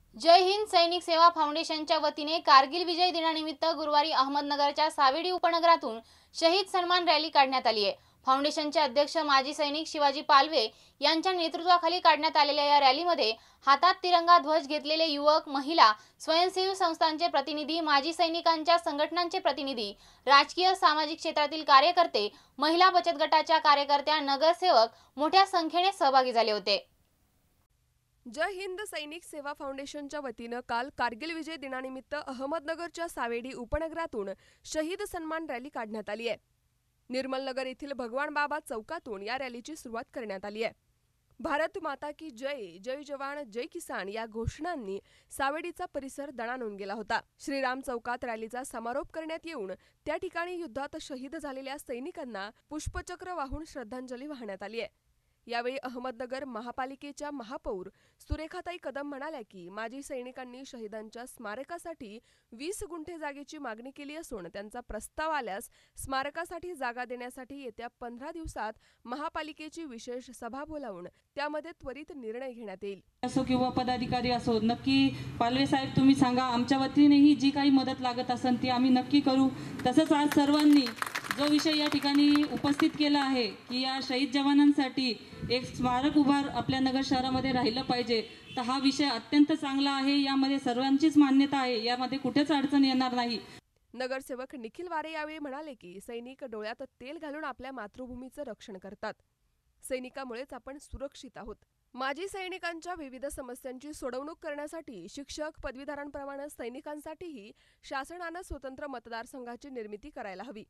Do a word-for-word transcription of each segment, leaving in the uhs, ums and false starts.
जय हिंद सैनिक सेवा फाउंडेशनच्या वतीने कारगिल विजय दिनानिमित्त गुरुवारी अहमदनगरच्या सावेडी उपनगरातून शहीद सन्मान रॅली काढण्यात आली आहे। फाउंडेशनचे अध्यक्ष माजी सैनिक शिवाजी पालवे यांच्या नेतृत्वाखाली काढण्यात आलेल्या या रॅलीमध्ये हातात तिरंगा ध्वज घेतलेले युवक, महिला, स्वयंसेवी संस्थांचे प्रतिनिधी, माजी सैनिकांच्या संघटनांचे प्रतिनिधी, राजकीय सामाजिक क्षेत्रातील कार्यकर्ते, महिला बचत गटाच्या कार्यकर्त्या, नगरसेवक मोठ्या संख्येने सहभागी झाले होते। जय हिंद सैनिक सेवा फाउंडेशनच्या वतीनं काल कारगिल विजय दिनानिमित्त अहमदनगरच्या सावेडी उपनगरातून शहीद सन्मान रॅली काढण्यात आली आहे। निर्मलनगर येथील भगवान बाबा चौकातून या रॅलीची सुरुवात करण्यात आली आहे। भारत माता की जय, जय जवान जय किसान या घोषणांनी सावेडीचा परिसर दणाणून गेला होता। श्रीराम चौकात रॅलीचा समारोप करण्यात येऊन त्या ठिकाणी युद्धात शहीद झालेल्या सैनिकांना पुष्पचक्र वाहून श्रद्धांजली वाहण्यात आली आहे। यावेळी अहमदनगर महापालिकेच्या महापौर सुरेखाताई कदम म्हणाल्या की माजी सैनिकांनी शहीदांच्या स्मारकासाठी वीस गुंठे जागेची मागणी केली असून त्यांचा प्रस्ताव आल्यास स्मारकासाठी जागा देण्यासाठी येत्या पंधरा दिवसात महापालिकेची विशेष सभा बोलावून त्यामध्ये त्वरित निर्णय घेण्यात येईल। असो किंवा पदाधिकारी असो, नक्की पालवे साहेब तुम्ही सांगा, आमच्या वतीनेही जी काही मदत लागत असेल ती आम्ही नक्की करू। तसंच आज सर्वांनी जो विषय या ठिकाणी उपस्थित केला आहे की या शहीद जवानांसाठी एक स्मारक उभार आपल्या नगर शहरामध्ये राहिलं पाहिजे, तर हा विषय अत्यंत चांगला आहे। यामध्ये सर्वांचीच मान्यता आहे, यामध्ये कुठेच अडचण येणार नाही। नगरसेवक निखिल वारे यावेळी म्हणाले की सैनिक डोळ्यात तेल घालून आपल्या मातृभूमीचं रक्षण करतात। सैनिकामुळेच आपण सुरक्षित आहोत। माजी सैनिकांच्या विविध समस्यांची सोडवणूक करण्यासाठी शिक्षक पदवीधरांप्रमाणे सैनिकांसाठीही शासनाने स्वतंत्र मतदारसंघाची निर्मिती करायला हवी।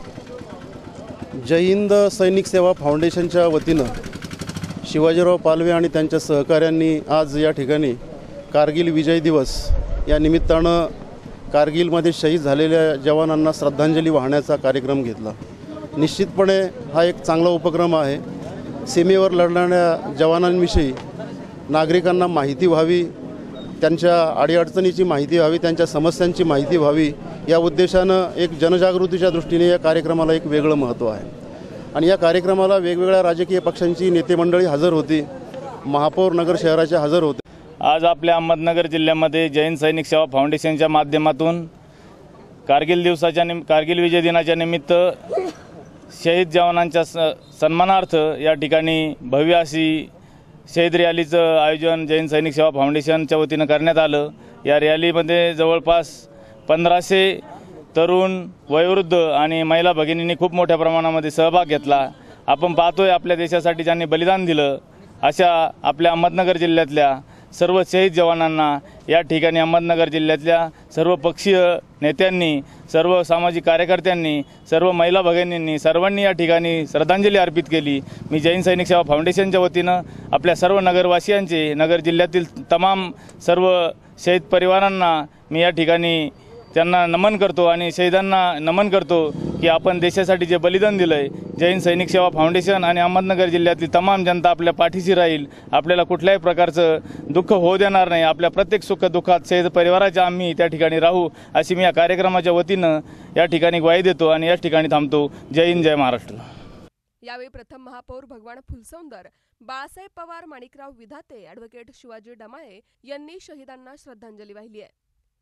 जय हिंद सैनिक सेवा फाउंडेशनच्या वतीनं शिवाजीराव पालवे आणि त्यांच्या सहकाऱ्यांनी आज या ठिकाणी कारगिल विजय दिवस या निमित्तानं कारगिलमध्ये शहीद झालेल्या जवानांना श्रद्धांजली वाहण्याचा कार्यक्रम घेतला। निश्चितपणे हा एक चांगला उपक्रम आहे। सीमेवर लढणाऱ्या जवानांविषयी नागरिकांना माहिती व्हावी, त्यांच्या अडीअडचणीची माहिती व्हावी, त्यांच्या समस्यांची माहिती व्हावी, या उद्देशानं एक जनजागृतीच्या दृष्टीने या कार्यक्रमाला एक वेगळं महत्त्व आहे। आणि या कार्यक्रमाला वेगवेगळ्या राजकीय पक्षांची नेते मंडळी हजर होती, महापौर नगर शहराचे हजर होते। आज आपल्या अहमदनगर जिल्ह्यामध्ये जैन सैनिक सेवा फाउंडेशनच्या माध्यमातून कारगिल दिवसाच्या निम कारगिल विजय दिनाच्या निमित्त शहीद जवानांच्या स सन्मानार्थ या ठिकाणी भव्य अशी शहीद रॅलीचं आयोजन जैन सैनिक सेवा फाउंडेशनच्या वतीनं करण्यात आलं। या रॅलीमध्ये जवळपास पंधराशे तरुण, वयोवृद्ध आणि महिला भगिनींनी खूप मोठ्या प्रमाणामध्ये सहभाग घेतला। आपण पाहतोय आपल्या देशासाठी ज्यांनी बलिदान दिलं अशा आपल्या अहमदनगर जिल्ह्यातल्या सर्व शहीद जवानांना या ठिकाणी अहमदनगर जिल्ह्यातल्या सर्व पक्षीय नेत्यांनी, सर्व सामाजिक कार्यकर्त्यांनी, सर्व महिला भगिनींनी सर्वांनी या ठिकाणी श्रद्धांजली अर्पित केली। मी जैन सैनिक सेवा फाउंडेशनच्या वतीनं आपल्या सर्व नगरवासियांचे, नगर जिल्ह्यातील तमाम सर्व शहीद परिवारांना मी या ठिकाणी त्यांना नमन करतो आणि शहीदांना नमन करतो की आपण देशासाठी जे बलिदान दिलं आहे, जैन सैनिक सेवा फाउंडेशन आणि अहमदनगर जिल्ह्यातील तमाम जनता आपल्या पाठीशी राहील। आपल्याला कुठल्याही प्रकारचं दुःख होऊ देणार नाही। आपल्या प्रत्येक सुख दुःखात शहीद परिवाराच्या आम्ही त्या ठिकाणी राहू अशी मी या कार्यक्रमाच्या वतीनं या ठिकाणी ग्वाही देतो आणि या ठिकाणी थांबतो। जय हिंद, जय महाराष्ट्र। यावेळी प्रथम महापौर भगवान फुलसौंदर, बाळासाहेब पवार, माणिकराव विधाते, ॲडव्होकेट शिवाजी डमाळे यांनी शहीदांना श्रद्धांजली वाहिली आहे।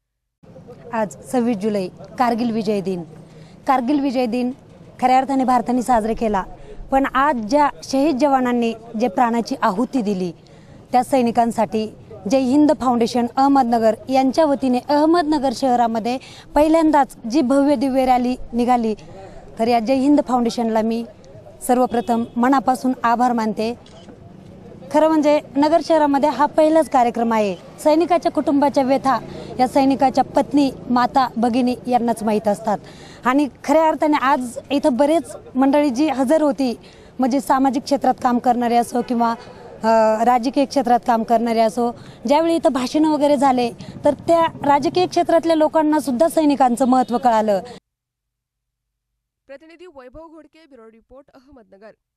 आज सव्वीस जुलै कारगिल विजय दिन। कारगिल विजय दिन खऱ्या अर्थाने भारताने साजरा केला, पण आज ज्या शहीद जवानांनी जे प्राणाची आहुती दिली त्या सैनिकांसाठी जय हिंद फाउंडेशन अहमदनगर यांच्या वतीने अहमदनगर शहरामध्ये पहिल्यांदाच जी भव्य दिव्य रॅली निघाली, तर या जय हिंद फाउंडेशनला मी सर्वप्रथम मनापासून आभार मानते। खरं म्हणजे नगर शहरामध्ये हा पहिलाच कार्यक्रम आहे। सैनिकाच्या कुटुंबाच्या व्यथा या सैनिकाच्या पत्नी, माता, भगिनी यांनाच माहीत असतात। आणि खऱ्या अर्थाने आज इथं बरेच मंडळी जी हजर होती, म्हणजे सामाजिक क्षेत्रात काम करणारे असो किंवा राजकीय क्षेत्रात काम करणारे असो, ज्यावेळी इथं भाषण वगैरे झाले तर त्या राजकीय क्षेत्रातल्या लोकांना सुद्धा सैनिकांचं महत्त्व कळालं। प्रतिनिधी वैभव घोडके, ब्युरो रिपोर्ट, अहमदनगर।